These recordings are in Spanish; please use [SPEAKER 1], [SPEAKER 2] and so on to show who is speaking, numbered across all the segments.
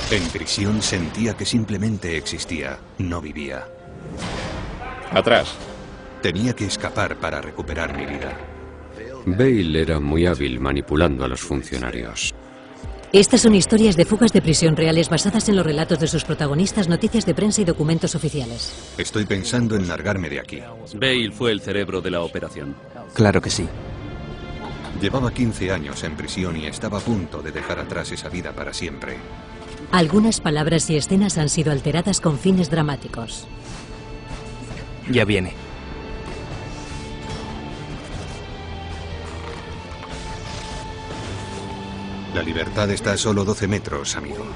[SPEAKER 1] En prisión sentía que simplemente existía, no vivía.
[SPEAKER 2] Atrás.
[SPEAKER 1] Tenía que escapar para recuperar mi vida.
[SPEAKER 3] Bale era muy hábil manipulando a los funcionarios.
[SPEAKER 4] Estas son historias de fugas de prisión reales basadas en los relatos de sus protagonistas, noticias de prensa y documentos oficiales.
[SPEAKER 1] Estoy pensando en largarme de aquí.
[SPEAKER 5] Bale fue el cerebro de la operación.
[SPEAKER 6] Claro que sí.
[SPEAKER 1] Llevaba 15 años en prisión y estaba a punto de dejar atrás esa vida para siempre.
[SPEAKER 4] Algunas palabras y escenas han sido alteradas con fines dramáticos.
[SPEAKER 6] Ya viene.
[SPEAKER 1] La libertad está a solo 12 metros, amigo.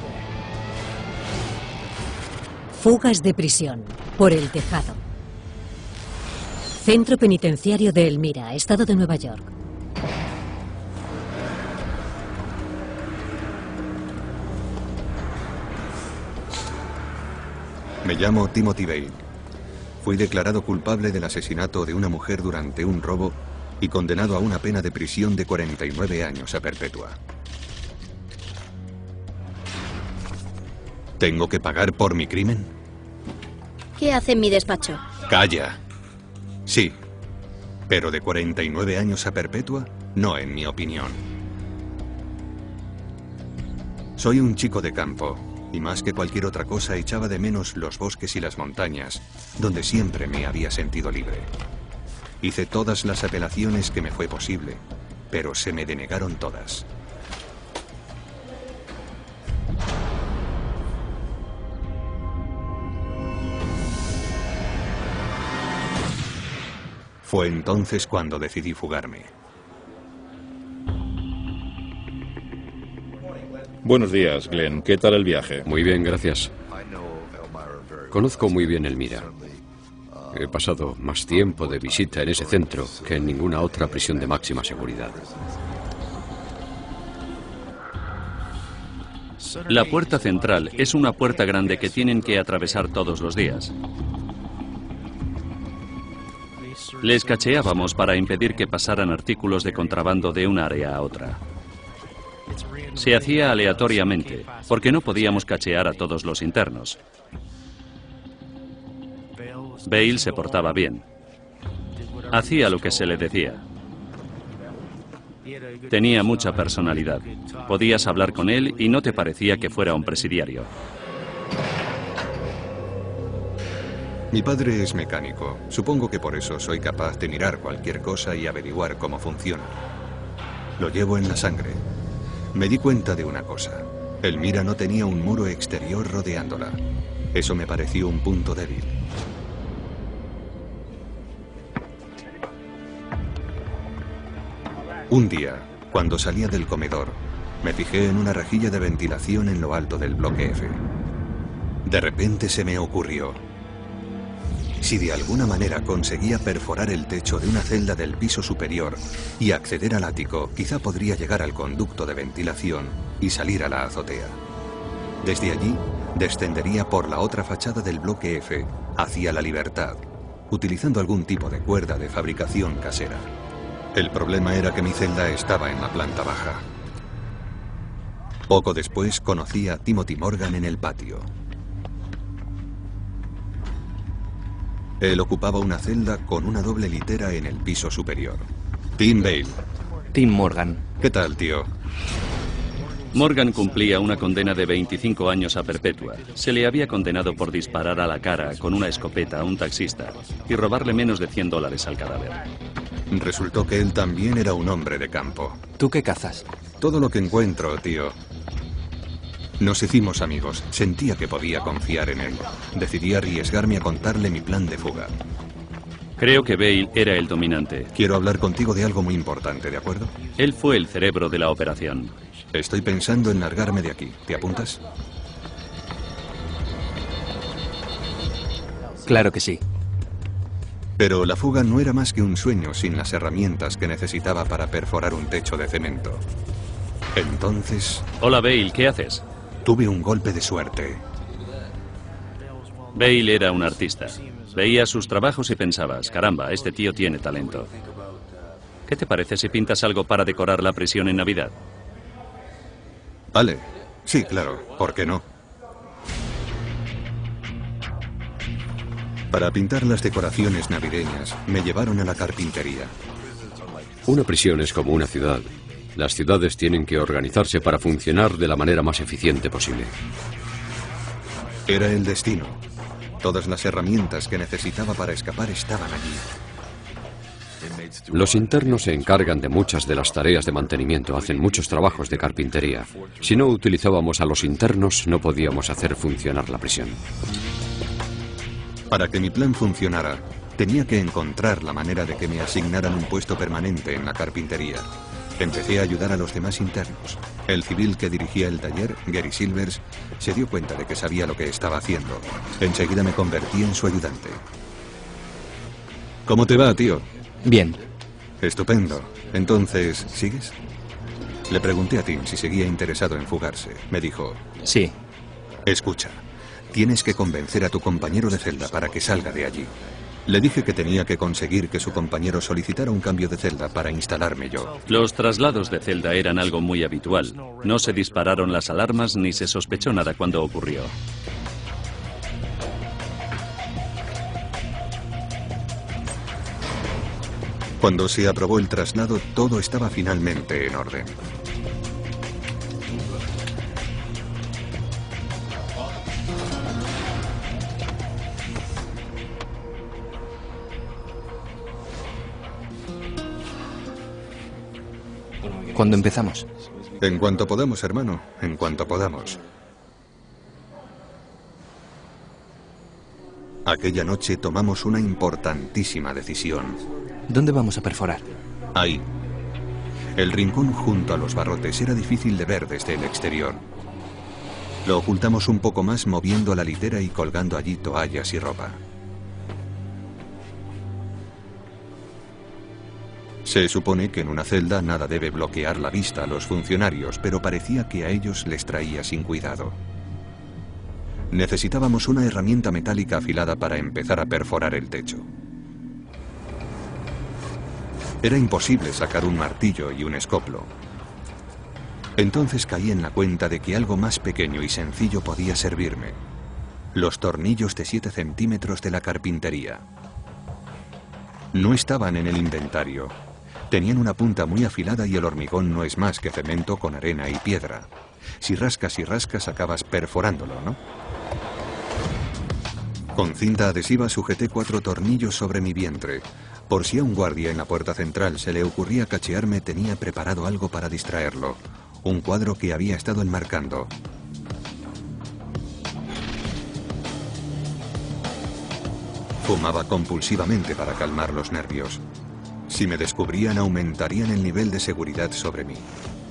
[SPEAKER 4] Fugas de prisión, por el tejado. Centro Penitenciario de Elmira, Estado de Nueva York.
[SPEAKER 1] Me llamo Timothy Bale. Fui declarado culpable del asesinato de una mujer durante un robo y condenado a una pena de prisión de 49 años a perpetua. ¿Tengo que pagar por mi crimen?
[SPEAKER 7] ¿Qué hace en mi despacho?
[SPEAKER 1] ¡Calla! Sí, pero de 49 años a perpetua, no en mi opinión. Soy un chico de campo, y más que cualquier otra cosa echaba de menos los bosques y las montañas, donde siempre me había sentido libre. Hice todas las apelaciones que me fue posible, pero se me denegaron todas. Fue entonces cuando decidí fugarme.
[SPEAKER 2] Buenos días, Glenn. ¿Qué tal el viaje?
[SPEAKER 3] Muy bien, gracias. Conozco muy bien Elmira. He pasado más tiempo de visita en ese centro que en ninguna otra prisión de máxima seguridad.
[SPEAKER 5] La puerta central es una puerta grande que tienen que atravesar todos los días. Les cacheábamos para impedir que pasaran artículos de contrabando de un área a otra. Se hacía aleatoriamente, porque no podíamos cachear a todos los internos. Bale se portaba bien. Hacía lo que se le decía. Tenía mucha personalidad. Podías hablar con él y no te parecía que fuera un presidiario.
[SPEAKER 1] Mi padre es mecánico. Supongo que por eso soy capaz de mirar cualquier cosa y averiguar cómo funciona. Lo llevo en la sangre. Me di cuenta de una cosa. Elmira no tenía un muro exterior rodeándola. Eso me pareció un punto débil. Un día, cuando salía del comedor, me fijé en una rejilla de ventilación en lo alto del bloque F. De repente se me ocurrió: si de alguna manera conseguía perforar el techo de una celda del piso superior y acceder al ático, quizá podría llegar al conducto de ventilación y salir a la azotea. Desde allí, descendería por la otra fachada del bloque F hacia la Libertad, utilizando algún tipo de cuerda de fabricación casera. El problema era que mi celda estaba en la planta baja. Poco después conocí a Timothy Morgan en el patio. Él ocupaba una celda con una doble litera en el piso superior. Tim Bale.
[SPEAKER 6] Tim Morgan.
[SPEAKER 1] ¿Qué tal, tío?
[SPEAKER 5] Morgan cumplía una condena de 25 años a perpetua. Se le había condenado por disparar a la cara con una escopeta a un taxista y robarle menos de $100 al cadáver.
[SPEAKER 1] Resultó que él también era un hombre de campo.
[SPEAKER 6] ¿Tú qué cazas?
[SPEAKER 1] Todo lo que encuentro, tío. Nos hicimos amigos. Sentía que podía confiar en él. Decidí arriesgarme a contarle mi plan de fuga.
[SPEAKER 5] Creo que Bale era el dominante.
[SPEAKER 1] Quiero hablar contigo de algo muy importante, ¿de acuerdo?
[SPEAKER 5] Él fue el cerebro de la operación.
[SPEAKER 1] Estoy pensando en largarme de aquí. ¿Te apuntas?
[SPEAKER 6] Claro que sí.
[SPEAKER 1] Pero la fuga no era más que un sueño sin las herramientas que necesitaba para perforar un techo de cemento. Entonces...
[SPEAKER 5] Hola, Bale, ¿qué haces?
[SPEAKER 1] Tuve un golpe de suerte.
[SPEAKER 5] Bale era un artista. Veías sus trabajos y pensabas: caramba, este tío tiene talento. ¿Qué te parece si pintas algo para decorar la prisión en Navidad?
[SPEAKER 1] Vale. Sí, claro. ¿Por qué no? Para pintar las decoraciones navideñas, me llevaron a la carpintería.
[SPEAKER 3] Una prisión es como una ciudad. Las ciudades tienen que organizarse para funcionar de la manera más eficiente posible.
[SPEAKER 1] Era el destino. Todas las herramientas que necesitaba para escapar estaban allí.
[SPEAKER 3] Los internos se encargan de muchas de las tareas de mantenimiento, hacen muchos trabajos de carpintería. Si no utilizábamos a los internos, no podíamos hacer funcionar la prisión.
[SPEAKER 1] Para que mi plan funcionara, tenía que encontrar la manera de que me asignaran un puesto permanente en la carpintería. Empecé a ayudar a los demás internos. El civil que dirigía el taller, Gary Silvers, se dio cuenta de que sabía lo que estaba haciendo. Enseguida me convertí en su ayudante. ¿Cómo te va, tío?
[SPEAKER 6] Bien.
[SPEAKER 1] Estupendo. Entonces, ¿sigues? Le pregunté a Tim si seguía interesado en fugarse. Me dijo...
[SPEAKER 6] Sí.
[SPEAKER 1] Escucha, tienes que convencer a tu compañero de celda para que salga de allí. Le dije que tenía que conseguir que su compañero solicitara un cambio de celda para instalarme yo.
[SPEAKER 5] Los traslados de celda eran algo muy habitual. No se dispararon las alarmas ni se sospechó nada cuando ocurrió.
[SPEAKER 1] Cuando se aprobó el traslado, todo estaba finalmente en orden.
[SPEAKER 6] ¿Cuándo empezamos?
[SPEAKER 1] En cuanto podamos, hermano, en cuanto podamos. Aquella noche tomamos una importantísima decisión.
[SPEAKER 6] ¿Dónde vamos a perforar?
[SPEAKER 1] Ahí. El rincón junto a los barrotes era difícil de ver desde el exterior. Lo ocultamos un poco más moviendo la litera y colgando allí toallas y ropa. Se supone que en una celda nada debe bloquear la vista a los funcionarios, pero parecía que a ellos les traía sin cuidado. Necesitábamos una herramienta metálica afilada para empezar a perforar el techo. Era imposible sacar un martillo y un escoplo. Entonces caí en la cuenta de que algo más pequeño y sencillo podía servirme. Los tornillos de 7 centímetros de la carpintería. No estaban en el inventario. Tenían una punta muy afilada y el hormigón no es más que cemento con arena y piedra. Si rascas y rascas acabas perforándolo, ¿no? Con cinta adhesiva sujeté 4 tornillos sobre mi vientre. Por si a un guardia en la puerta central se le ocurría cachearme, tenía preparado algo para distraerlo. Un cuadro que había estado enmarcando. Fumaba compulsivamente para calmar los nervios. Si me descubrían, aumentarían el nivel de seguridad sobre mí.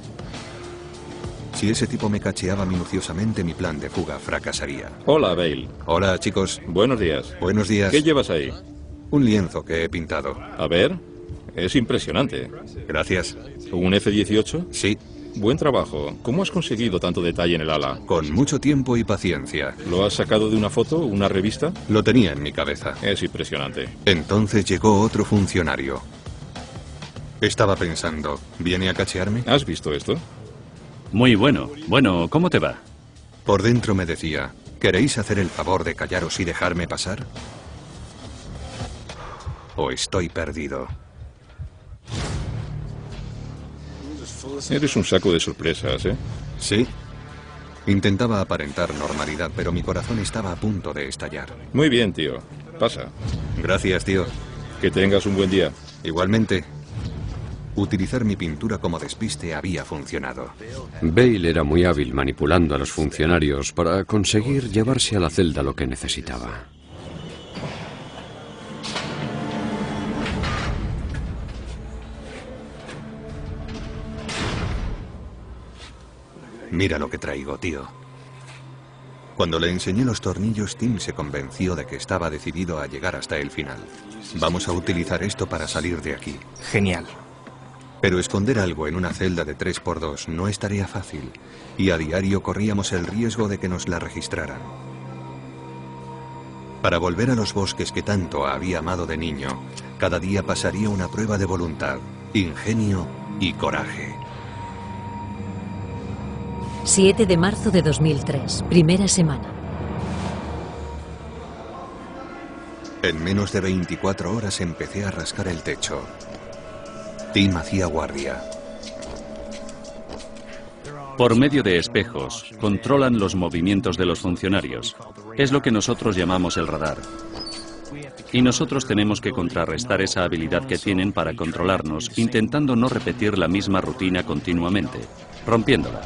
[SPEAKER 1] Si ese tipo me cacheaba minuciosamente, mi plan de fuga fracasaría.
[SPEAKER 2] Hola, Bale.
[SPEAKER 1] Hola, chicos.
[SPEAKER 2] Buenos días.
[SPEAKER 1] Buenos días.
[SPEAKER 2] ¿Qué llevas ahí?
[SPEAKER 1] Un lienzo que he pintado.
[SPEAKER 2] A ver, es impresionante.
[SPEAKER 1] Gracias.
[SPEAKER 2] ¿Un F-18?
[SPEAKER 1] Sí.
[SPEAKER 2] Buen trabajo. ¿Cómo has conseguido tanto detalle en el ala?
[SPEAKER 1] Con mucho tiempo y paciencia.
[SPEAKER 2] ¿Lo has sacado de una foto, una revista?
[SPEAKER 1] Lo tenía en mi cabeza.
[SPEAKER 2] Es impresionante.
[SPEAKER 1] Entonces llegó otro funcionario. Estaba pensando, ¿viene a cachearme?
[SPEAKER 2] ¿Has visto esto?
[SPEAKER 5] Muy bueno. Bueno, ¿cómo te va?
[SPEAKER 1] Por dentro me decía, ¿queréis hacer el favor de callaros y dejarme pasar? ¿O estoy perdido?
[SPEAKER 2] Eres un saco de sorpresas, ¿eh?
[SPEAKER 1] Sí. Intentaba aparentar normalidad, pero mi corazón estaba a punto de estallar.
[SPEAKER 2] Muy bien, tío. Pasa.
[SPEAKER 1] Gracias, tío.
[SPEAKER 2] Que tengas un buen día.
[SPEAKER 1] Igualmente. Utilizar mi pintura como despiste había funcionado.
[SPEAKER 3] Bale era muy hábil manipulando a los funcionarios para conseguir llevarse a la celda lo que necesitaba.
[SPEAKER 1] Mira lo que traigo, tío. Cuando le enseñé los tornillos, Tim se convenció de que estaba decidido a llegar hasta el final. Vamos a utilizar esto para salir de aquí.
[SPEAKER 6] Genial.
[SPEAKER 1] Pero esconder algo en una celda de 3×2 no es tarea fácil, y a diario corríamos el riesgo de que nos la registraran. Para volver a los bosques que tanto había amado de niño, cada día pasaría una prueba de voluntad, ingenio y coraje.
[SPEAKER 4] 7 de marzo de 2003, primera semana.
[SPEAKER 1] En menos de 24 horas empecé a rascar el techo. Tim hacía guardia.
[SPEAKER 5] Por medio de espejos, controlan los movimientos de los funcionarios. Es lo que nosotros llamamos el radar. Y nosotros tenemos que contrarrestar esa habilidad que tienen para controlarnos, intentando no repetir la misma rutina continuamente, rompiéndola.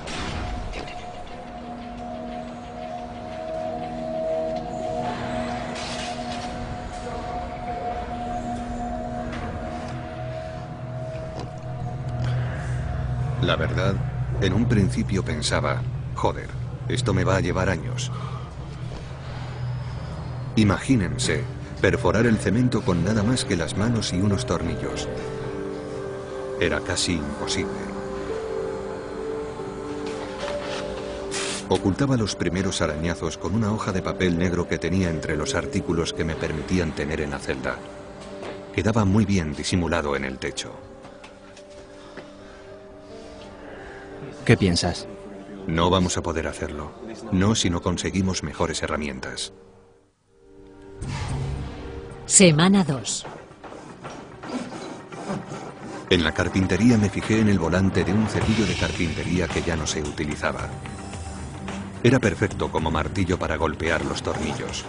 [SPEAKER 1] La verdad, en un principio pensaba, joder, esto me va a llevar años. Imagínense, perforar el cemento con nada más que las manos y unos tornillos. Era casi imposible. Ocultaba los primeros arañazos con una hoja de papel negro que tenía entre los artículos que me permitían tener en la celda. Quedaba muy bien disimulado en el techo.
[SPEAKER 6] ¿Qué piensas?
[SPEAKER 1] No vamos a poder hacerlo. No si no conseguimos mejores herramientas.
[SPEAKER 4] Semana 2.
[SPEAKER 1] En la carpintería me fijé en el volante de un cepillo de carpintería que ya no se utilizaba. Era perfecto como martillo para golpear los tornillos.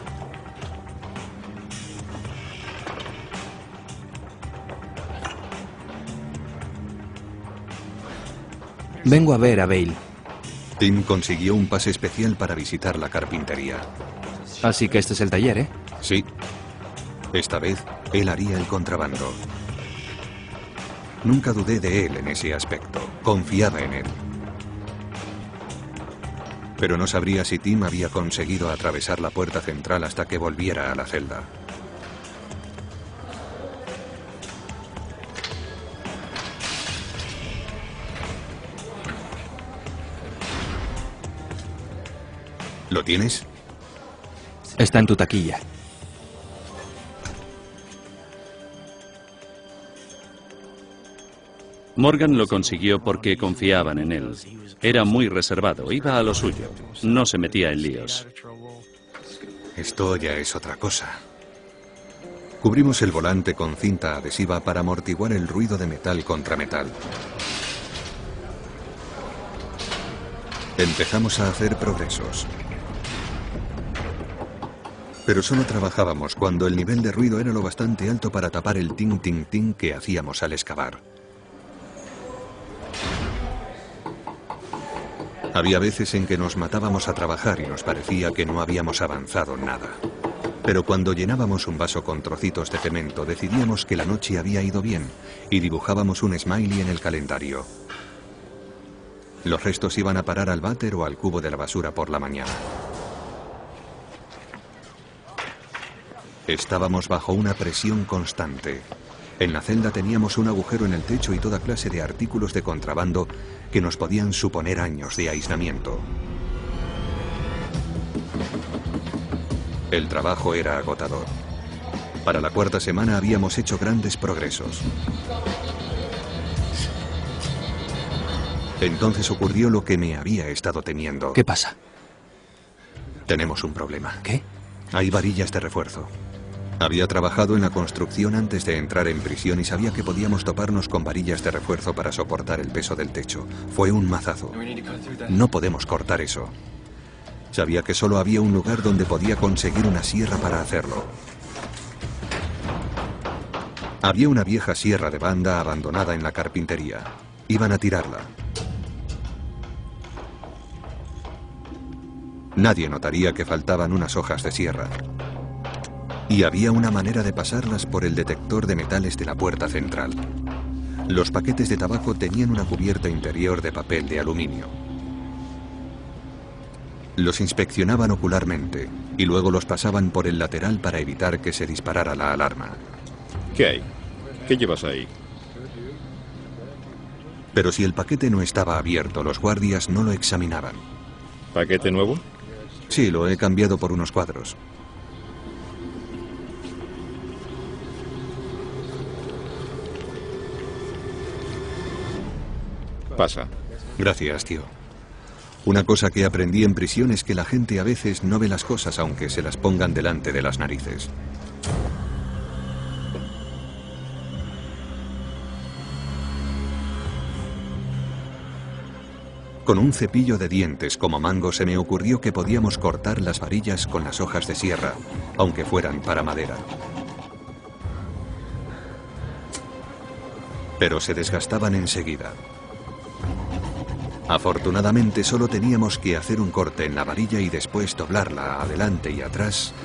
[SPEAKER 6] Vengo a ver a Bale.
[SPEAKER 1] Tim consiguió un pase especial para visitar la carpintería.
[SPEAKER 6] Así que este es el taller, ¿eh?
[SPEAKER 1] Sí. Esta vez, él haría el contrabando. Nunca dudé de él en ese aspecto. Confiaba en él. Pero no sabría si Tim había conseguido atravesar la puerta central hasta que volviera a la celda. ¿Lo tienes?
[SPEAKER 6] Está en tu taquilla.
[SPEAKER 5] Morgan lo consiguió porque confiaban en él. Era muy reservado, iba a lo suyo, no se metía en líos.
[SPEAKER 1] Esto ya es otra cosa. Cubrimos el volante con cinta adhesiva para amortiguar el ruido de metal contra metal. Empezamos a hacer progresos. Pero solo trabajábamos cuando el nivel de ruido era lo bastante alto para tapar el ting-ting-ting que hacíamos al excavar. Había veces en que nos matábamos a trabajar y nos parecía que no habíamos avanzado nada. Pero cuando llenábamos un vaso con trocitos de cemento, decidíamos que la noche había ido bien y dibujábamos un smiley en el calendario. Los restos iban a parar al váter o al cubo de la basura por la mañana. Estábamos bajo una presión constante. En la celda teníamos un agujero en el techo y toda clase de artículos de contrabando que nos podían suponer años de aislamiento. El trabajo era agotador. Para la cuarta semana habíamos hecho grandes progresos. Entonces ocurrió lo que me había estado temiendo.
[SPEAKER 6] ¿Qué pasa?
[SPEAKER 1] Tenemos un problema.
[SPEAKER 6] ¿Qué?
[SPEAKER 1] Hay varillas de refuerzo. Había trabajado en la construcción antes de entrar en prisión y sabía que podíamos toparnos con varillas de refuerzo para soportar el peso del techo. Fue un mazazo. No podemos cortar eso. Sabía que solo había un lugar donde podía conseguir una sierra para hacerlo. Había una vieja sierra de banda abandonada en la carpintería. Iban a tirarla. Nadie notaría que faltaban unas hojas de sierra. Y había una manera de pasarlas por el detector de metales de la puerta central. Los paquetes de tabaco tenían una cubierta interior de papel de aluminio. Los inspeccionaban ocularmente y luego los pasaban por el lateral para evitar que se disparara la alarma.
[SPEAKER 2] ¿Qué hay? ¿Qué llevas ahí?
[SPEAKER 1] Pero si el paquete no estaba abierto, los guardias no lo examinaban.
[SPEAKER 2] ¿Paquete nuevo?
[SPEAKER 1] Sí, lo he cambiado por unos cuadros.
[SPEAKER 2] Pasa.
[SPEAKER 1] Gracias, tío. Una cosa que aprendí en prisión es que la gente a veces no ve las cosas aunque se las pongan delante de las narices. Con un cepillo de dientes como mango se me ocurrió que podíamos cortar las varillas con las hojas de sierra, aunque fueran para madera. Pero se desgastaban enseguida. Afortunadamente solo teníamos que hacer un corte en la varilla y después doblarla adelante y atrás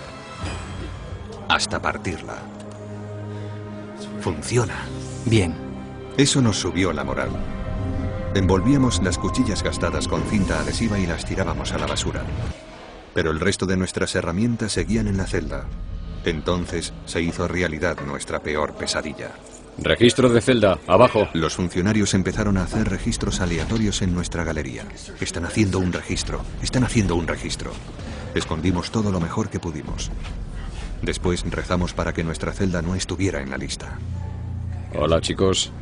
[SPEAKER 1] hasta partirla. Funciona.
[SPEAKER 6] Bien.
[SPEAKER 1] Eso nos subió la moral. Envolvíamos las cuchillas gastadas con cinta adhesiva y las tirábamos a la basura. Pero el resto de nuestras herramientas seguían en la celda. Entonces se hizo realidad nuestra peor pesadilla.
[SPEAKER 3] Registro de celda, abajo.
[SPEAKER 1] Los funcionarios empezaron a hacer registros aleatorios en nuestra galería. Están haciendo un registro. Están haciendo un registro. Escondimos todo lo mejor que pudimos. Después rezamos para que nuestra celda no estuviera en la lista.
[SPEAKER 3] Hola, chicos.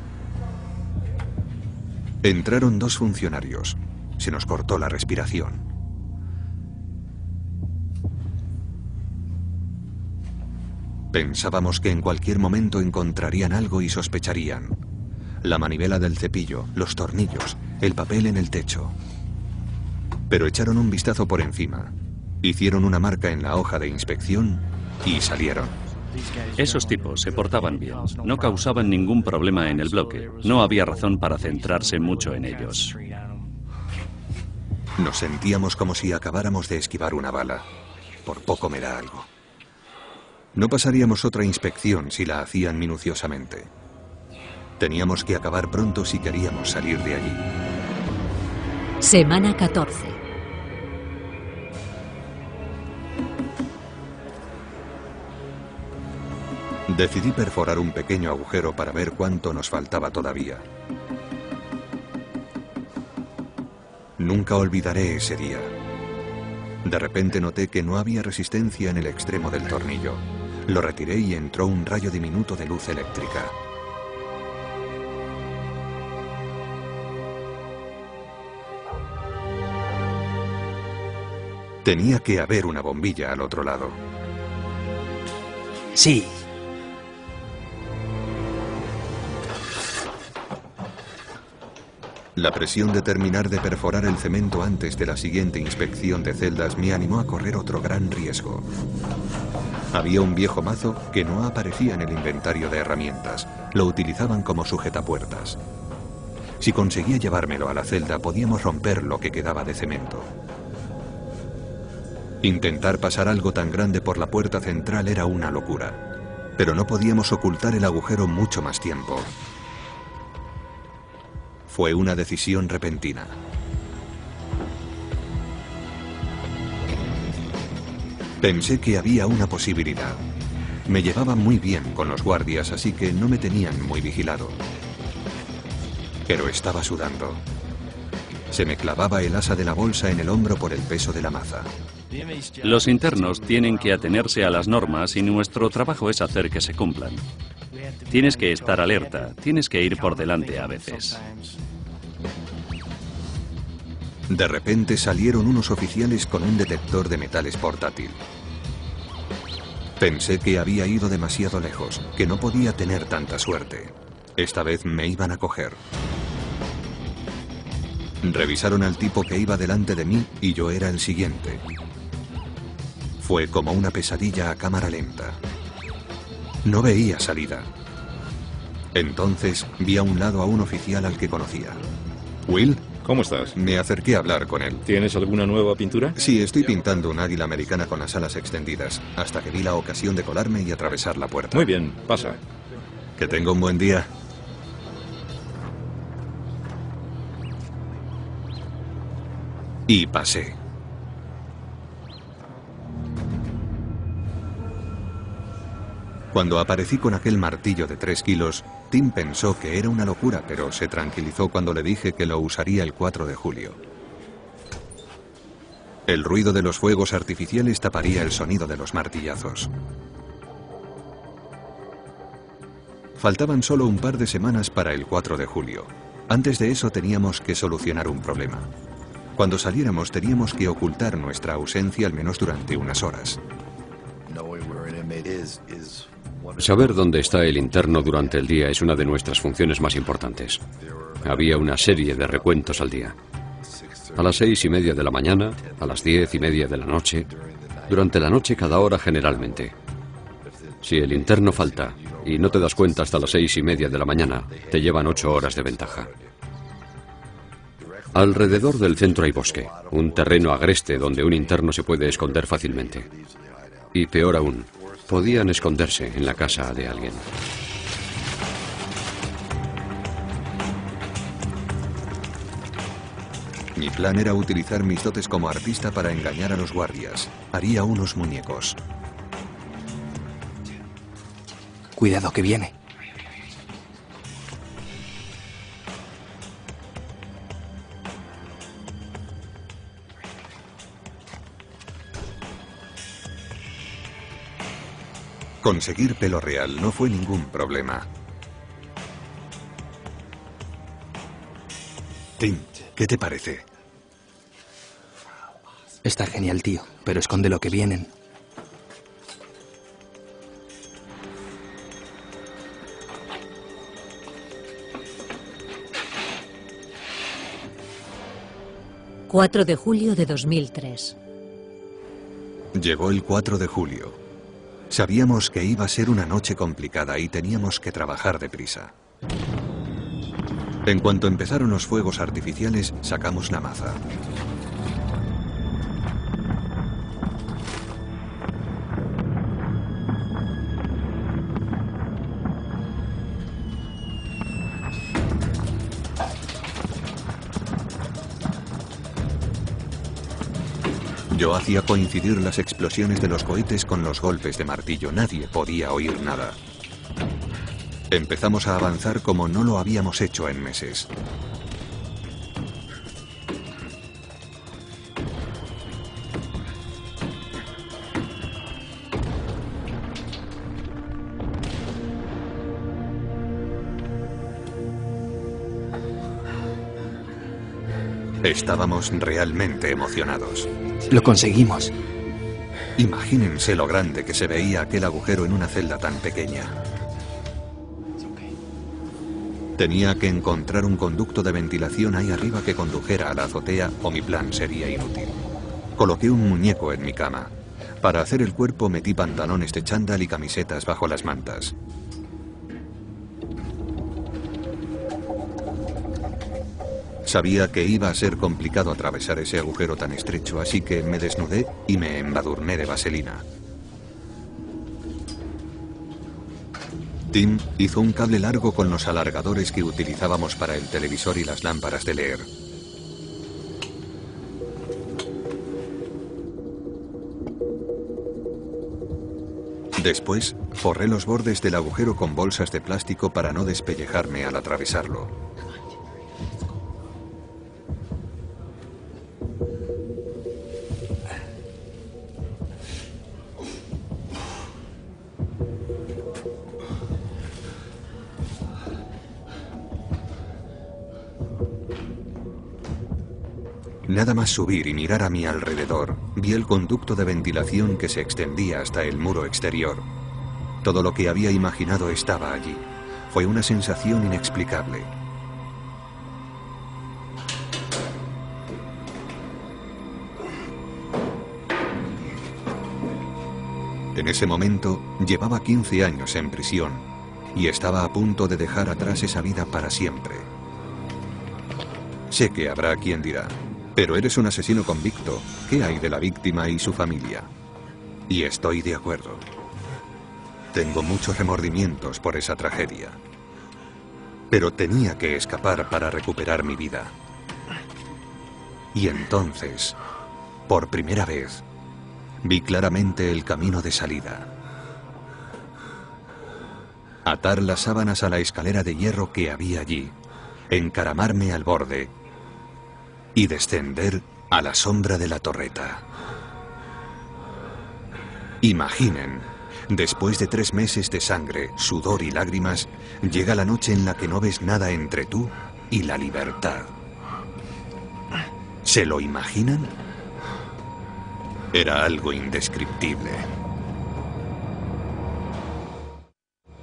[SPEAKER 1] Entraron 2 funcionarios. Se nos cortó la respiración. Pensábamos que en cualquier momento encontrarían algo y sospecharían. La manivela del cepillo, los tornillos, el papel en el techo. Pero echaron un vistazo por encima. Hicieron una marca en la hoja de inspección y salieron.
[SPEAKER 5] Esos tipos se portaban bien. No causaban ningún problema en el bloque. No había razón para centrarse mucho en ellos.
[SPEAKER 1] Nos sentíamos como si acabáramos de esquivar una bala. Por poco me da algo. No pasaríamos otra inspección si la hacían minuciosamente. Teníamos que acabar pronto si queríamos salir de allí.
[SPEAKER 4] Semana 14.
[SPEAKER 1] Decidí perforar un pequeño agujero para ver cuánto nos faltaba todavía. Nunca olvidaré ese día. De repente noté que no había resistencia en el extremo del tornillo. Lo retiré y entró un rayo diminuto de luz eléctrica. Tenía que haber una bombilla al otro lado.
[SPEAKER 6] Sí.
[SPEAKER 1] La presión de terminar de perforar el cemento antes de la siguiente inspección de celdas me animó a correr otro gran riesgo. Había un viejo mazo que no aparecía en el inventario de herramientas. Lo utilizaban como sujetapuertas. Si conseguía llevármelo a la celda, podíamos romper lo que quedaba de cemento. Intentar pasar algo tan grande por la puerta central era una locura. Pero no podíamos ocultar el agujero mucho más tiempo. Fue una decisión repentina. Pensé que había una posibilidad. Me llevaba muy bien con los guardias, así que no me tenían muy vigilado. Pero estaba sudando. Se me clavaba el asa de la bolsa en el hombro por el peso de la maza.
[SPEAKER 5] Los internos tienen que atenerse a las normas y nuestro trabajo es hacer que se cumplan. Tienes que estar alerta, tienes que ir por delante a veces.
[SPEAKER 1] De repente salieron unos oficiales con un detector de metales portátil. Pensé que había ido demasiado lejos, que no podía tener tanta suerte. Esta vez me iban a coger. Revisaron al tipo que iba delante de mí y yo era el siguiente. Fue como una pesadilla a cámara lenta. No veía salida. Entonces vi a un lado a un oficial al que conocía. ¿Will?
[SPEAKER 2] ¿Cómo estás?
[SPEAKER 1] Me acerqué a hablar con él.
[SPEAKER 2] ¿Tienes alguna nueva pintura?
[SPEAKER 1] Sí, estoy pintando un águila americana con las alas extendidas, hasta que vi la ocasión de colarme y atravesar la puerta.
[SPEAKER 2] Muy bien, pasa.
[SPEAKER 1] Que tenga un buen día. Y pasé. Cuando aparecí con aquel martillo de 3 kilos, Tim pensó que era una locura, pero se tranquilizó cuando le dije que lo usaría el 4 de julio. El ruido de los fuegos artificiales taparía el sonido de los martillazos. Faltaban solo un par de semanas para el 4 de julio. Antes de eso teníamos que solucionar un problema. Cuando saliéramos teníamos que ocultar nuestra ausencia al menos durante unas horas.
[SPEAKER 3] Saber dónde está el interno durante el día es una de nuestras funciones más importantes. Había una serie de recuentos al día. A las 6:30 de la mañana, a las 10:30 de la noche, durante la noche cada hora generalmente. Si el interno falta y no te das cuenta hasta las 6:30 de la mañana, te llevan 8 horas de ventaja. Alrededor del centro hay bosque, un terreno agreste donde un interno se puede esconder fácilmente. Y peor aún, podían esconderse en la casa de alguien.
[SPEAKER 1] Mi plan era utilizar mis dotes como artista para engañar a los guardias. Haría unos muñecos.
[SPEAKER 6] Cuidado, que viene.
[SPEAKER 1] Conseguir pelo real no fue ningún problema. Tim, ¿qué te parece?
[SPEAKER 6] Está genial, tío, pero esconde lo que vienen.
[SPEAKER 4] ...4 de julio de 2003.
[SPEAKER 1] Llegó el 4 de julio. Sabíamos que iba a ser una noche complicada y teníamos que trabajar deprisa. En cuanto empezaron los fuegos artificiales, sacamos la maza. Yo hacía coincidir las explosiones de los cohetes con los golpes de martillo. Nadie podía oír nada. Empezamos a avanzar como no lo habíamos hecho en meses. Estábamos realmente emocionados.
[SPEAKER 6] Lo conseguimos.
[SPEAKER 1] Imagínense lo grande que se veía aquel agujero en una celda tan pequeña. Tenía que encontrar un conducto de ventilación ahí arriba que condujera a la azotea o mi plan sería inútil. Coloqué un muñeco en mi cama. Para hacer el cuerpo metí pantalones de chándal y camisetas bajo las mantas. Sabía que iba a ser complicado atravesar ese agujero tan estrecho, así que me desnudé y me embadurné de vaselina. Tim hizo un cable largo con los alargadores que utilizábamos para el televisor y las lámparas de leer. Después, forré los bordes del agujero con bolsas de plástico para no despellejarme al atravesarlo. Nada más subir y mirar a mi alrededor, vi el conducto de ventilación que se extendía hasta el muro exterior. Todo lo que había imaginado estaba allí. Fue una sensación inexplicable. En ese momento, llevaba 15 años en prisión y estaba a punto de dejar atrás esa vida para siempre. Sé que habrá quien dirá: pero eres un asesino convicto. ¿Qué hay de la víctima y su familia? Y estoy de acuerdo. Tengo muchos remordimientos por esa tragedia. Pero tenía que escapar para recuperar mi vida. Y entonces, por primera vez, vi claramente el camino de salida. Atar las sábanas a la escalera de hierro que había allí, encaramarme al borde y descender a la sombra de la torreta. Imaginen, después de 3 meses de sangre, sudor y lágrimas, llega la noche en la que no ves nada entre tú y la libertad. ¿Se lo imaginan? Era algo indescriptible.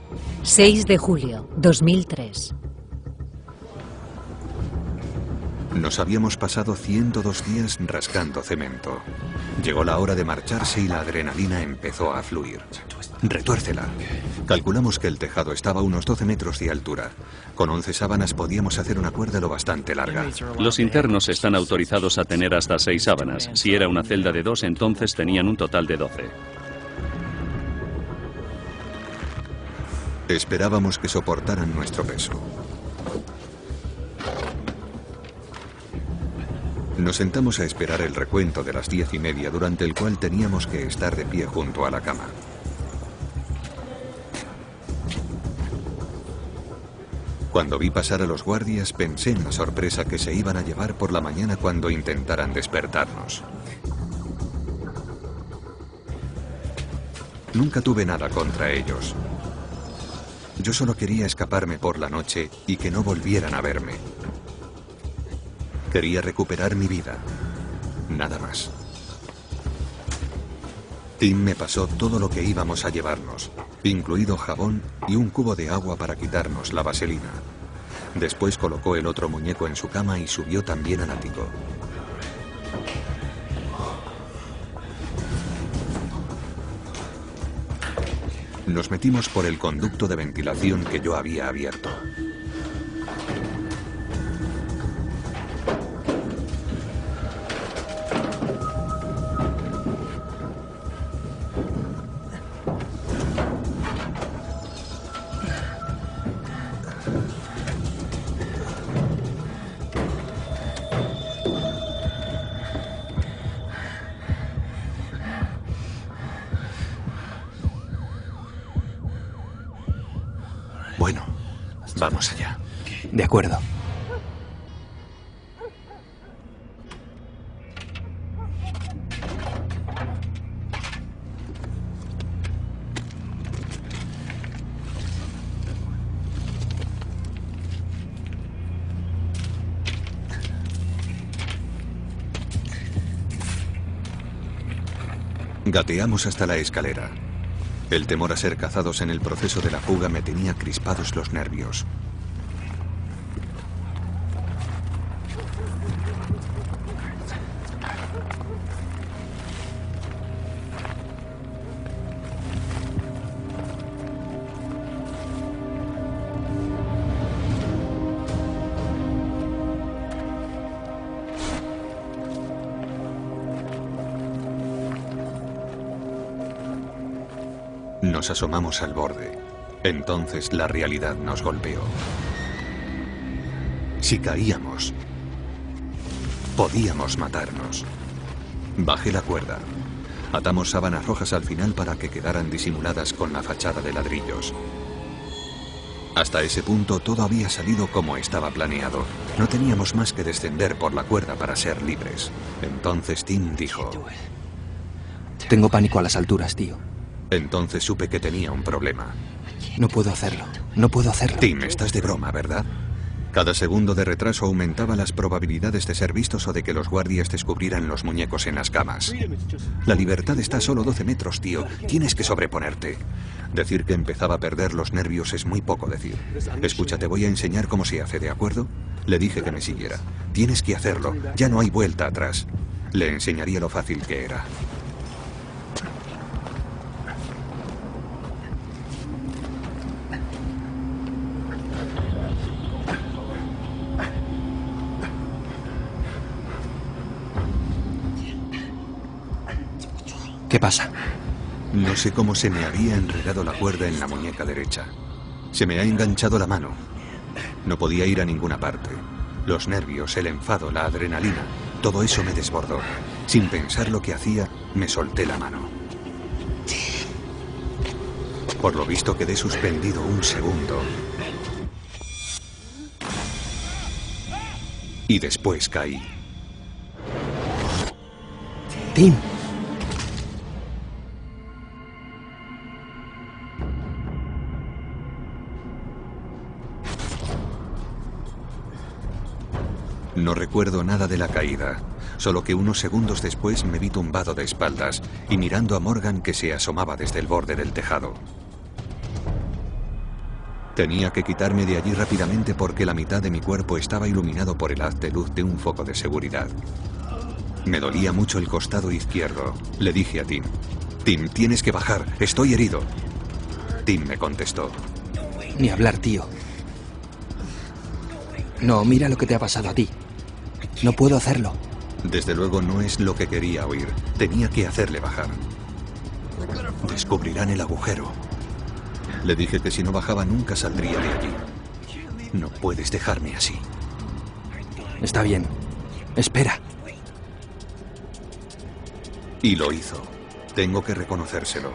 [SPEAKER 4] 6 de julio, 2003.
[SPEAKER 1] Nos habíamos pasado 102 días rascando cemento. Llegó la hora de marcharse y la adrenalina empezó a fluir. Retuércela. Calculamos que el tejado estaba a unos 12 metros de altura. Con 11 sábanas podíamos hacer una cuerda lo bastante larga.
[SPEAKER 5] Los internos están autorizados a tener hasta 6 sábanas. Si era una celda de 2, entonces tenían un total de 12.
[SPEAKER 1] Esperábamos que soportaran nuestro peso. Nos sentamos a esperar el recuento de las 10:30, durante el cual teníamos que estar de pie junto a la cama. Cuando vi pasar a los guardias, pensé en la sorpresa que se iban a llevar por la mañana cuando intentaran despertarnos. Nunca tuve nada contra ellos. Yo solo quería escaparme por la noche y que no volvieran a verme. Quería recuperar mi vida. Nada más. Tim me pasó todo lo que íbamos a llevarnos, incluido jabón y un cubo de agua para quitarnos la vaselina. Después colocó el otro muñeco en su cama y subió también al ático. Nos metimos por el conducto de ventilación que yo había abierto. Bueno, vamos allá.
[SPEAKER 6] De acuerdo.
[SPEAKER 1] Gateamos hasta la escalera. El temor a ser cazados en el proceso de la fuga me tenía crispados los nervios. Nos asomamos al borde. Entonces la realidad nos golpeó. Si caíamos, podíamos matarnos. Bajé la cuerda. Atamos sábanas rojas al final para que quedaran disimuladas con la fachada de ladrillos. Hasta ese punto todo había salido como estaba planeado. No teníamos más que descender por la cuerda para ser libres. Entonces Tim dijo:
[SPEAKER 6] Tengo pánico a las alturas, tío.
[SPEAKER 1] Entonces supe que tenía un problema.
[SPEAKER 6] No puedo hacerlo. No puedo hacerlo.
[SPEAKER 1] Tim, estás de broma, ¿verdad? Cada segundo de retraso aumentaba las probabilidades de ser vistos o de que los guardias descubrieran los muñecos en las camas. La libertad está a solo 12 metros, tío. Tienes que sobreponerte. Decir que empezaba a perder los nervios es muy poco decir. Escucha, te voy a enseñar cómo se hace, ¿de acuerdo? Le dije que me siguiera. Tienes que hacerlo. Ya no hay vuelta atrás. Le enseñaría lo fácil que era.
[SPEAKER 6] ¿Qué pasa?
[SPEAKER 1] No sé cómo se me había enredado la cuerda en la muñeca derecha. Se me ha enganchado la mano. No podía ir a ninguna parte. Los nervios, el enfado, la adrenalina, todo eso me desbordó. Sin pensar lo que hacía, me solté la mano. Por lo visto quedé suspendido un segundo. Y después caí.
[SPEAKER 6] Tim.
[SPEAKER 1] No recuerdo nada de la caída, solo que unos segundos después me vi tumbado de espaldas y mirando a Morgan, que se asomaba desde el borde del tejado. Tenía que quitarme de allí rápidamente porque la mitad de mi cuerpo estaba iluminado por el haz de luz de un foco de seguridad. Me dolía mucho el costado izquierdo. Le dije a Tim, Tim, tienes que bajar, estoy herido. Tim me contestó.
[SPEAKER 6] Ni hablar, tío. No, mira lo que te ha pasado a ti. No puedo hacerlo.
[SPEAKER 1] Desde luego no es lo que quería oír. Tenía que hacerle bajar. Descubrirán el agujero. Le dije que si no bajaba nunca saldría de allí. No puedes dejarme así.
[SPEAKER 6] Está bien. Espera.
[SPEAKER 1] Y lo hizo. Tengo que reconocérselo.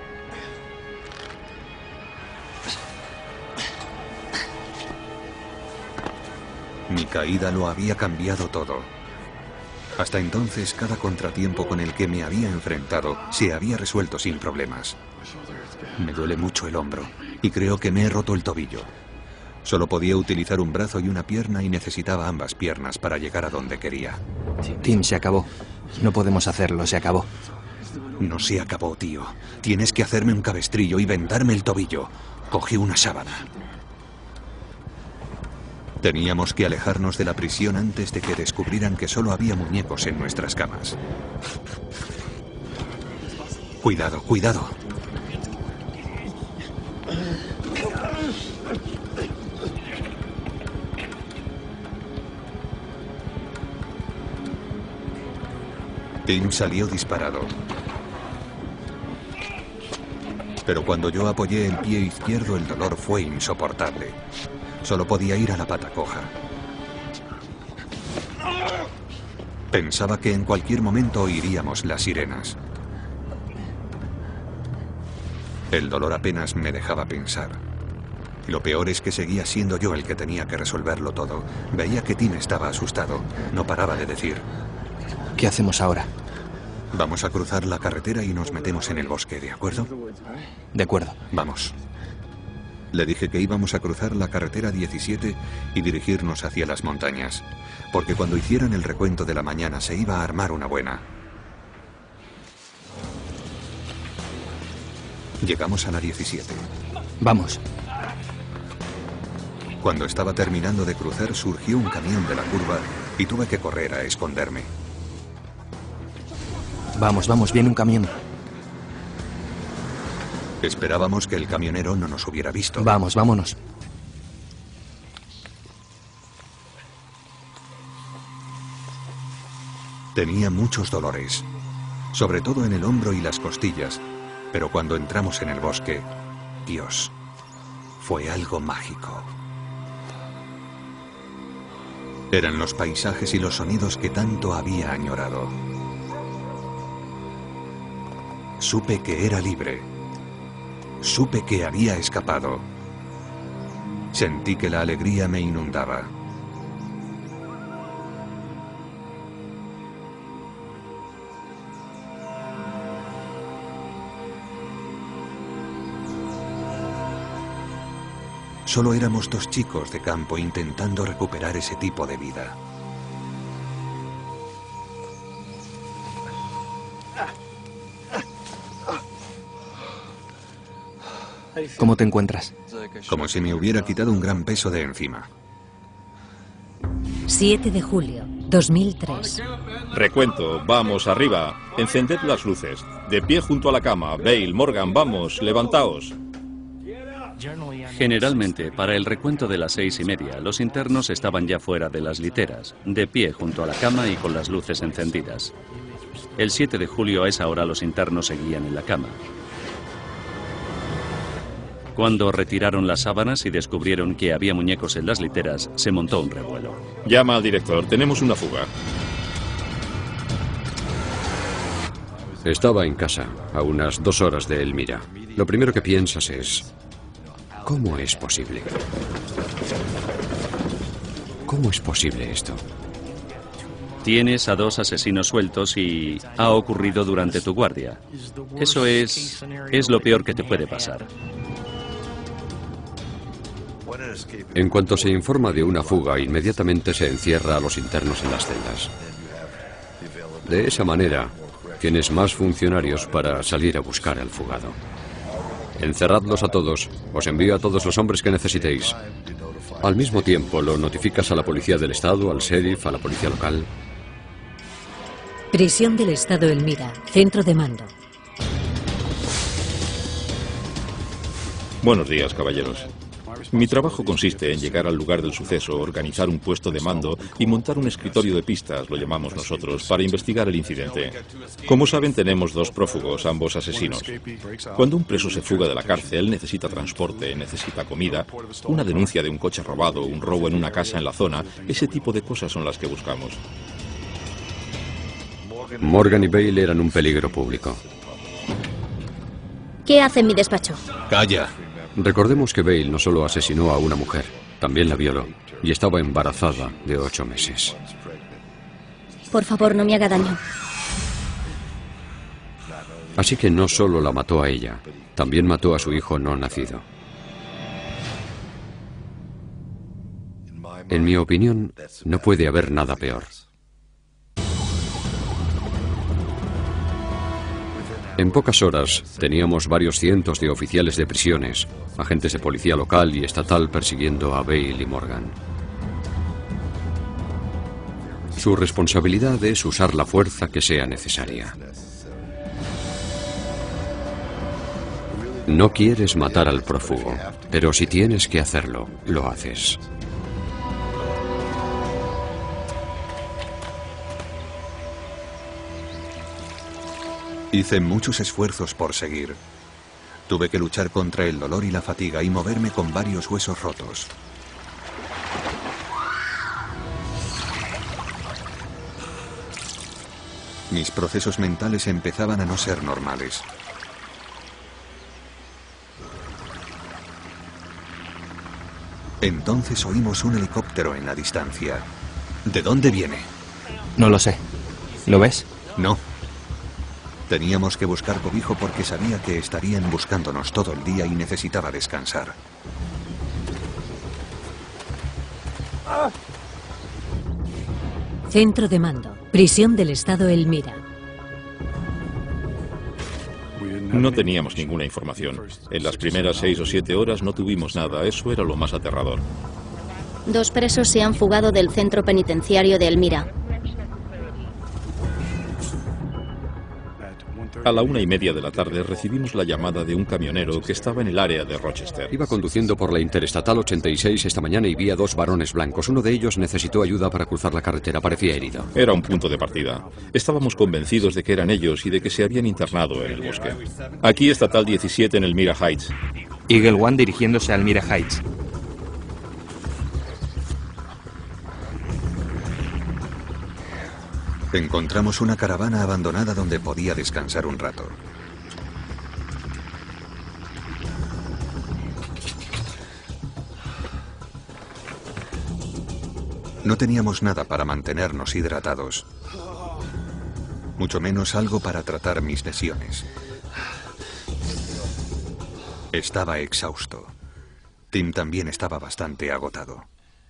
[SPEAKER 1] Mi caída lo había cambiado todo. Hasta entonces, cada contratiempo con el que me había enfrentado se había resuelto sin problemas. Me duele mucho el hombro y creo que me he roto el tobillo. Solo podía utilizar un brazo y una pierna y necesitaba ambas piernas para llegar a donde quería.
[SPEAKER 6] Tim, se acabó. No podemos hacerlo, se acabó.
[SPEAKER 1] No se acabó, tío. Tienes que hacerme un cabestrillo y vendarme el tobillo. Cogí una sábana. Teníamos que alejarnos de la prisión antes de que descubrieran que solo había muñecos en nuestras camas. Cuidado, cuidado. Tim salió disparado. Pero cuando yo apoyé el pie izquierdo, el dolor fue insoportable. Solo podía ir a la pata coja. Pensaba que en cualquier momento oiríamos las sirenas. El dolor apenas me dejaba pensar. Lo peor es que seguía siendo yo el que tenía que resolverlo todo. Veía que Tim estaba asustado. No paraba de decir:
[SPEAKER 6] ¿qué hacemos ahora?
[SPEAKER 1] Vamos a cruzar la carretera y nos metemos en el bosque, ¿de acuerdo?
[SPEAKER 6] De acuerdo.
[SPEAKER 1] Vamos. Le dije que íbamos a cruzar la carretera 17 y dirigirnos hacia las montañas, porque cuando hicieran el recuento de la mañana se iba a armar una buena. Llegamos a la 17.
[SPEAKER 6] Vamos.
[SPEAKER 1] Cuando estaba terminando de cruzar, surgió un camión de la curva y tuve que correr a esconderme.
[SPEAKER 6] Vamos, vamos, viene un camión.
[SPEAKER 1] Esperábamos que el camionero no nos hubiera visto.
[SPEAKER 6] Vamos, vámonos.
[SPEAKER 1] Tenía muchos dolores, sobre todo en el hombro y las costillas, pero cuando entramos en el bosque, Dios, fue algo mágico. Eran los paisajes y los sonidos que tanto había añorado. Supe que era libre. Supe que había escapado. Sentí que la alegría me inundaba. Solo éramos dos chicos de campo intentando recuperar ese tipo de vida.
[SPEAKER 6] ¿Cómo te encuentras?
[SPEAKER 1] Como si me hubiera quitado un gran peso de encima.
[SPEAKER 4] 7 de julio, 2003.
[SPEAKER 2] Recuento, vamos, arriba. Encended las luces. De pie junto a la cama. Bale, Morgan, vamos, levantaos.
[SPEAKER 5] Generalmente, para el recuento de las 6:30, los internos estaban ya fuera de las literas, de pie junto a la cama y con las luces encendidas. El 7 de julio a esa hora los internos seguían en la cama. Cuando retiraron las sábanas y descubrieron que había muñecos en las literas, se montó un revuelo.
[SPEAKER 2] Llama al director, tenemos una fuga.
[SPEAKER 3] Estaba en casa, a unas 2 horas de Elmira. Lo primero que piensas es: ¿cómo es posible? ¿Cómo es posible esto?
[SPEAKER 5] Tienes a 2 asesinos sueltos y ha ocurrido durante tu guardia. Eso es lo peor que te puede pasar.
[SPEAKER 3] En cuanto se informa de una fuga, inmediatamente se encierra a los internos en las celdas. De esa manera, tienes más funcionarios para salir a buscar al fugado. Encerradlos a todos. Os envío a todos los hombres que necesitéis. Al mismo tiempo, lo notificas a la policía del estado, al sheriff, a la policía local.
[SPEAKER 4] Prisión del Estado Elmira, centro de mando.
[SPEAKER 2] Buenos días, caballeros. Mi trabajo consiste en llegar al lugar del suceso, organizar un puesto de mando y montar un escritorio de pistas, lo llamamos nosotros, para investigar el incidente. Como saben, tenemos 2 prófugos, ambos asesinos. Cuando un preso se fuga de la cárcel, necesita transporte, necesita comida, una denuncia de un coche robado, un robo en una casa en la zona, ese tipo de cosas son las que buscamos.
[SPEAKER 3] Morgan y Bale eran un peligro público.
[SPEAKER 7] ¿Qué hace en mi despacho?
[SPEAKER 1] ¡Calla!
[SPEAKER 3] Recordemos que Bale no solo asesinó a una mujer, también la violó y estaba embarazada de 8 meses.
[SPEAKER 7] Por favor, no me haga daño.
[SPEAKER 3] Así que no solo la mató a ella, también mató a su hijo no nacido. En mi opinión, no puede haber nada peor. En pocas horas teníamos varios cientos de oficiales de prisiones, agentes de policía local y estatal persiguiendo a Bale y Morgan. Su responsabilidad es usar la fuerza que sea necesaria. No quieres matar al prófugo, pero si tienes que hacerlo, lo haces.
[SPEAKER 1] Hice muchos esfuerzos por seguir. Tuve que luchar contra el dolor y la fatiga y moverme con varios huesos rotos. Mis procesos mentales empezaban a no ser normales. Entonces oímos un helicóptero en la distancia. ¿De dónde viene?
[SPEAKER 6] No lo sé. ¿Lo ves?
[SPEAKER 1] No. Teníamos que buscar cobijo porque sabía que estarían buscándonos todo el día y necesitaba descansar.
[SPEAKER 4] Centro de mando, prisión del Estado Elmira.
[SPEAKER 2] No teníamos ninguna información. En las primeras 6 o 7 horas no tuvimos nada. Eso era lo más aterrador.
[SPEAKER 7] 2 presos se han fugado del centro penitenciario de Elmira.
[SPEAKER 2] A la 1:30 de la tarde recibimos la llamada de un camionero que estaba en el área de Rochester.
[SPEAKER 3] Iba conduciendo por la Interestatal 86 esta mañana y vi a 2 varones blancos. Uno de ellos necesitó ayuda para cruzar la carretera. Parecía herido.
[SPEAKER 2] Era un punto de partida. Estábamos convencidos de que eran ellos y de que se habían internado en el bosque. Aquí Estatal 17 en Elmira Heights.
[SPEAKER 6] Eagle One dirigiéndose a Elmira Heights.
[SPEAKER 1] Encontramos una caravana abandonada donde podía descansar un rato. No teníamos nada para mantenernos hidratados, mucho menos algo para tratar mis lesiones. Estaba exhausto. Tim también estaba bastante agotado.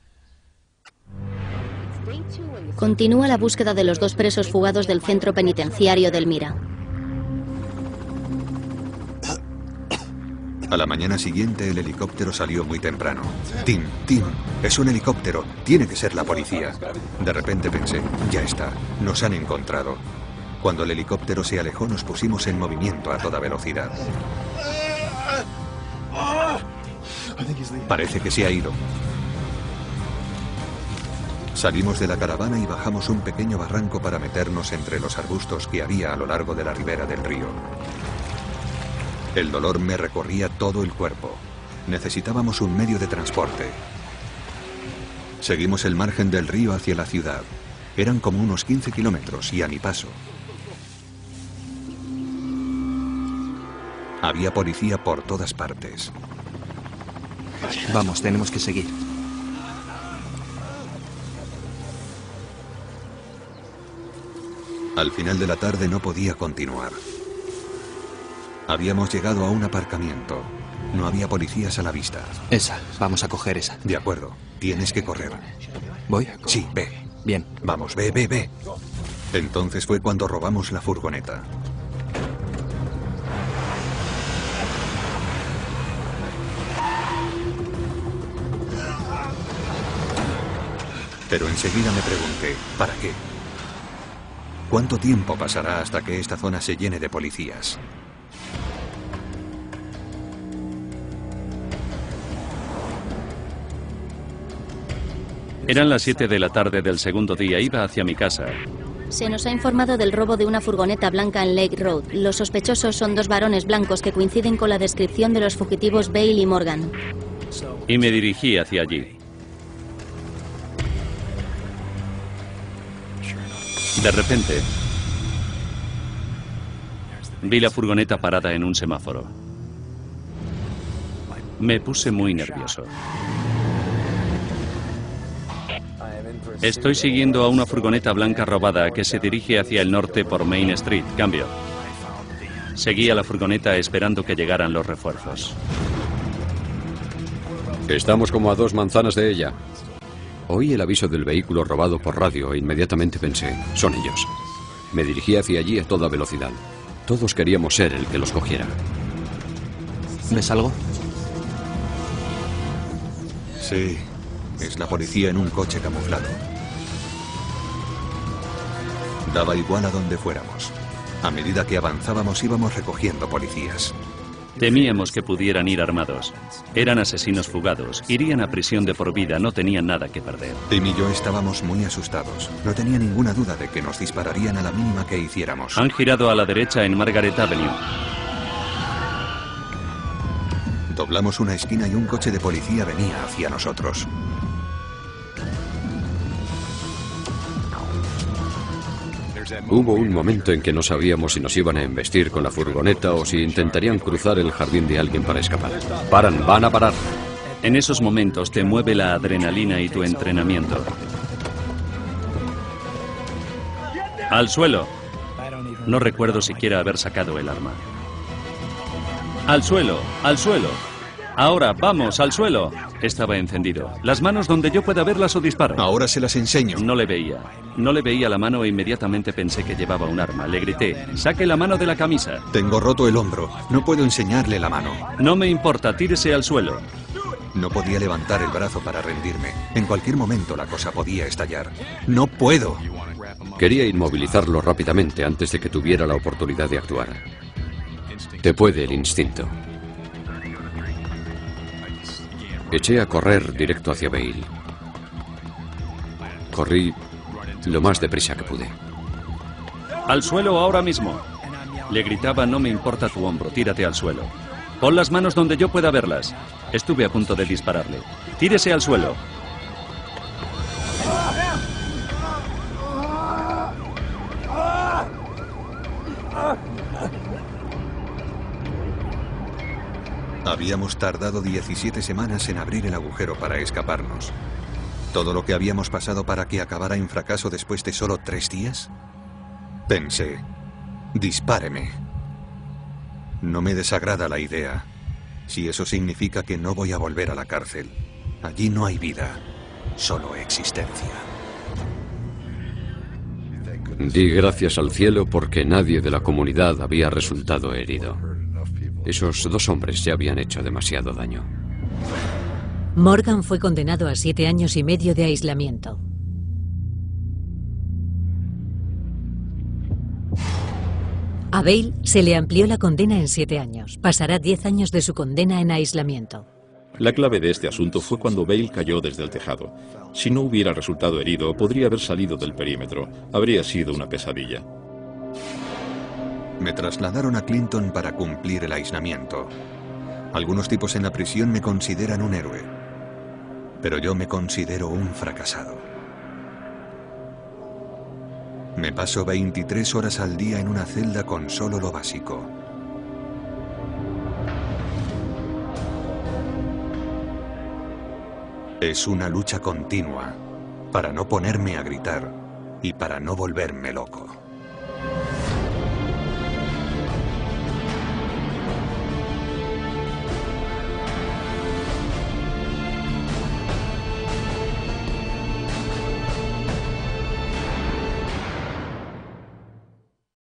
[SPEAKER 7] Continúa la búsqueda de los 2 presos fugados del centro penitenciario de Elmira.
[SPEAKER 1] A la mañana siguiente el helicóptero salió muy temprano. Tim, es un helicóptero, tiene que ser la policía. De repente pensé, ya está, nos han encontrado. Cuando el helicóptero se alejó nos pusimos en movimiento a toda velocidad. Parece que se ha ido. Salimos de la caravana y bajamos un pequeño barranco para meternos entre los arbustos que había a lo largo de la ribera del río. El dolor me recorría todo el cuerpo. Necesitábamos un medio de transporte. Seguimos el margen del río hacia la ciudad. Eran como unos 15 kilómetros y a mi paso. Había policía por todas partes.
[SPEAKER 6] Vamos, tenemos que seguir.
[SPEAKER 1] Al final de la tarde no podía continuar. Habíamos llegado a un aparcamiento. No había policías a la vista.
[SPEAKER 6] Esa, vamos a coger esa.
[SPEAKER 1] De acuerdo, tienes que correr.
[SPEAKER 6] ¿Voy?
[SPEAKER 1] Sí, ve.
[SPEAKER 6] Bien.
[SPEAKER 1] Vamos, ve. Entonces fue cuando robamos la furgoneta. Pero enseguida me pregunté, ¿para qué? ¿Cuánto tiempo pasará hasta que esta zona se llene de policías?
[SPEAKER 5] Eran las 7 de la tarde del segundo día. Iba hacia mi casa.
[SPEAKER 7] Se nos ha informado del robo de una furgoneta blanca en Lake Road. Los sospechosos son 2 varones blancos que coinciden con la descripción de los fugitivos Bale y Morgan.
[SPEAKER 5] Y me dirigí hacia allí. De repente, vi la furgoneta parada en un semáforo. Me puse muy nervioso. Estoy siguiendo a una furgoneta blanca robada que se dirige hacia el norte por Main Street. Cambio. Seguí a la furgoneta esperando que llegaran los refuerzos.
[SPEAKER 3] Estamos como a 2 manzanas de ella. Oí el aviso del vehículo robado por radio e inmediatamente pensé, son ellos. Me dirigí hacia allí a toda velocidad. Todos queríamos ser el que los cogiera.
[SPEAKER 6] ¿Ves algo?
[SPEAKER 1] Sí, es la policía en un coche camuflado. Daba igual a donde fuéramos. A medida que avanzábamos íbamos recogiendo policías.
[SPEAKER 5] Temíamos que pudieran ir armados. Eran asesinos fugados. Irían a prisión de por vida. No tenían nada que perder.
[SPEAKER 1] Tim y yo estábamos muy asustados. No tenía ninguna duda de que nos dispararían a la mínima que hiciéramos.
[SPEAKER 5] Han girado a la derecha en Margaret Avenue.
[SPEAKER 1] Doblamos una esquina y un coche de policía venía hacia nosotros.
[SPEAKER 3] Hubo un momento en que no sabíamos si nos iban a embestir con la furgoneta o si intentarían cruzar el jardín de alguien para escapar. Paran, van a parar.
[SPEAKER 5] En esos momentos te mueve la adrenalina y tu entrenamiento. ¡Al suelo! No recuerdo siquiera haber sacado el arma. ¡Al suelo! ¡Al suelo! Ahora, vamos, al suelo. Estaba encendido. Las manos donde yo pueda verlas o disparo.
[SPEAKER 1] Ahora se las enseño.
[SPEAKER 5] No le veía. No le veía la mano e inmediatamente pensé que llevaba un arma. Le grité, saque la mano de la camisa.
[SPEAKER 1] Tengo roto el hombro. No puedo enseñarle la mano.
[SPEAKER 5] No me importa, tírese al suelo.
[SPEAKER 1] No podía levantar el brazo para rendirme. En cualquier momento la cosa podía estallar. ¡No puedo!
[SPEAKER 3] Quería inmovilizarlo rápidamente antes de que tuviera la oportunidad de actuar. Te puede el instinto. Eché a correr directo hacia Bale. Corrí lo más deprisa que pude.
[SPEAKER 5] ¡Al suelo ahora mismo! Le gritaba, no me importa tu hombro, tírate al suelo. Pon las manos donde yo pueda verlas. Estuve a punto de dispararle. Tírese al suelo.
[SPEAKER 1] Habíamos tardado 17 semanas en abrir el agujero para escaparnos. ¿Todo lo que habíamos pasado para que acabara en fracaso después de solo 3 días? Pensé, dispáreme. No me desagrada la idea, si eso significa que no voy a volver a la cárcel. Allí no hay vida, solo existencia.
[SPEAKER 3] Di gracias al cielo porque nadie de la comunidad había resultado herido. Esos 2 hombres ya habían hecho demasiado daño.
[SPEAKER 4] Morgan fue condenado a 7 años y medio de aislamiento. A Bale se le amplió la condena en 7 años. Pasará 10 años de su condena en aislamiento.
[SPEAKER 2] La clave de este asunto fue cuando Bale cayó desde el tejado. Si no hubiera resultado herido, podría haber salido del perímetro. Habría sido una pesadilla.
[SPEAKER 1] Me trasladaron a Clinton para cumplir el aislamiento. Algunos tipos en la prisión me consideran un héroe, pero yo me considero un fracasado. Me paso 23 horas al día en una celda con solo lo básico. Es una lucha continua para no ponerme a gritar y para no volverme loco.